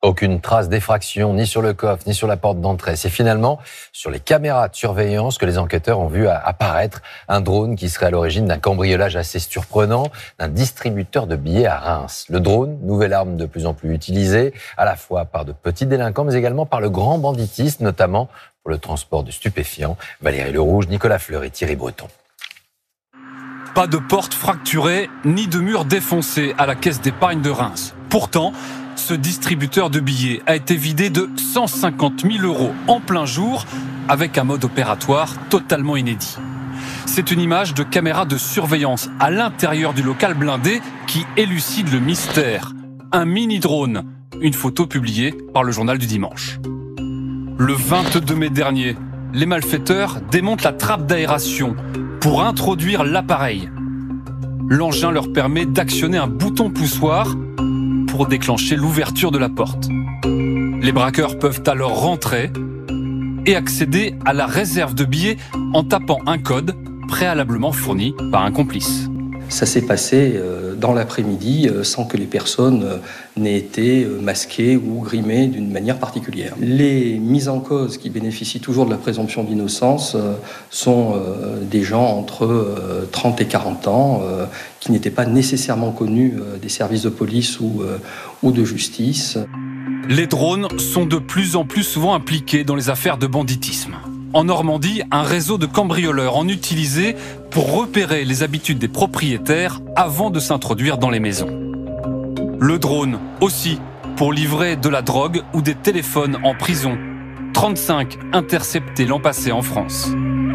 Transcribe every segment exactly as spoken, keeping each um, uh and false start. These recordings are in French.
Aucune trace d'effraction, ni sur le coffre, ni sur la porte d'entrée. C'est finalement sur les caméras de surveillance que les enquêteurs ont vu apparaître un drone qui serait à l'origine d'un cambriolage assez surprenant d'un distributeur de billets à Reims. Le drone, nouvelle arme de plus en plus utilisée, à la fois par de petits délinquants, mais également par le grand banditisme, notamment pour le transport de stupéfiants. Valérie Lerouge, Nicolas Fleury, Thierry Breton. Pas de porte fracturée, ni de mur défoncé à la caisse d'épargne de Reims. Pourtant, ce distributeur de billets a été vidé de cent cinquante mille euros en plein jour avec un mode opératoire totalement inédit. C'est une image de caméra de surveillance à l'intérieur du local blindé qui élucide le mystère. Un mini-drone, une photo publiée par le journal du dimanche. Le vingt-deux mai dernier, les malfaiteurs démontent la trappe d'aération pour introduire l'appareil. L'engin leur permet d'actionner un bouton poussoir pour déclencher l'ouverture de la porte. Les braqueurs peuvent alors rentrer et accéder à la réserve de billets en tapant un code préalablement fourni par un complice. Ça s'est passé dans l'après-midi sans que les personnes n'aient été masquées ou grimées d'une manière particulière. Les mises en cause qui bénéficient toujours de la présomption d'innocence sont des gens entre trente et quarante ans qui n'étaient pas nécessairement connus des services de police ou, ou de justice. Les drones sont de plus en plus souvent impliqués dans les affaires de banditisme. En Normandie, un réseau de cambrioleurs en utilisait pour repérer les habitudes des propriétaires avant de s'introduire dans les maisons. Le drone aussi, pour livrer de la drogue ou des téléphones en prison. trente-cinq interceptés l'an passé en France.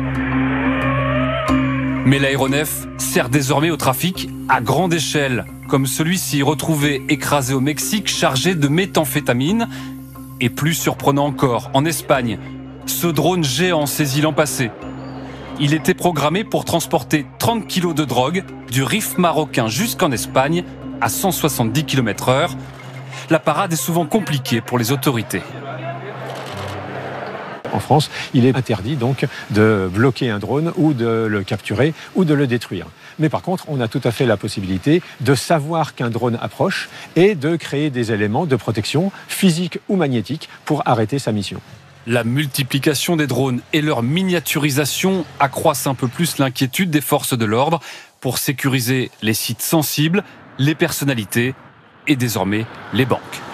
Mais l'aéronef sert désormais au trafic à grande échelle, comme celui-ci retrouvé écrasé au Mexique chargé de méthamphétamine. Et plus surprenant encore, en Espagne, ce drone géant saisi l'an passé. Il était programmé pour transporter trente kilos de drogue du Rif marocain jusqu'en Espagne à cent soixante-dix kilomètres heure. La parade est souvent compliquée pour les autorités. En France, il est interdit donc de bloquer un drone ou de le capturer ou de le détruire. Mais par contre, on a tout à fait la possibilité de savoir qu'un drone approche et de créer des éléments de protection physique ou magnétique pour arrêter sa mission. La multiplication des drones et leur miniaturisation accroissent un peu plus l'inquiétude des forces de l'ordre pour sécuriser les sites sensibles, les personnalités et désormais les banques.